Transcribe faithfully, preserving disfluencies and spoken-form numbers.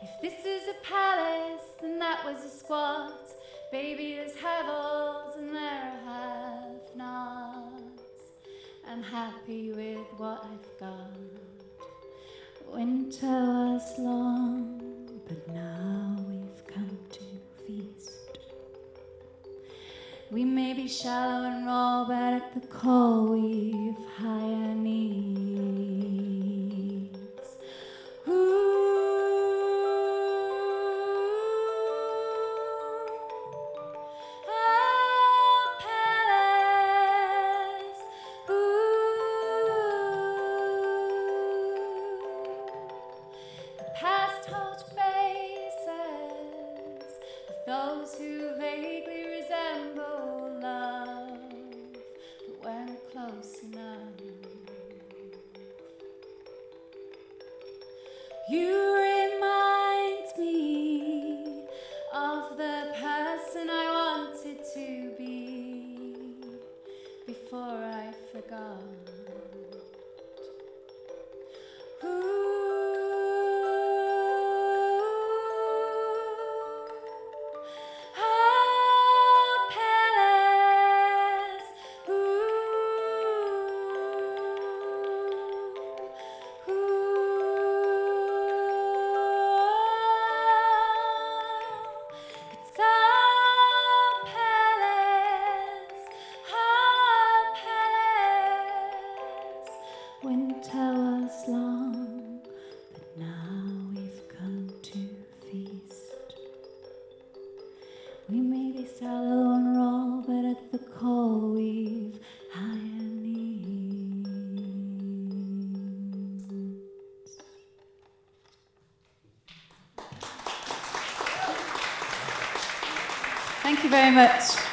If this is a palace, then that was a squat. Baby, there's have-alls and there are have-nots. I'm happy with what I've got. Winter was long, but now we've come to feast. We may be shallow and raw, but at the core we've higher needs. Ooh. Past holds faces of those who vaguely resemble love, but weren't close enough. You remind me of the person I wanted to be before I forgot. Winter was long, but now we've come to feast. We may be shallow and raw, but at the core we've higher needs. Thank you very much.